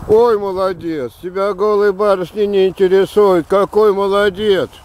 Ой, молодец, тебя голые барышни не интересуют. Какой молодец.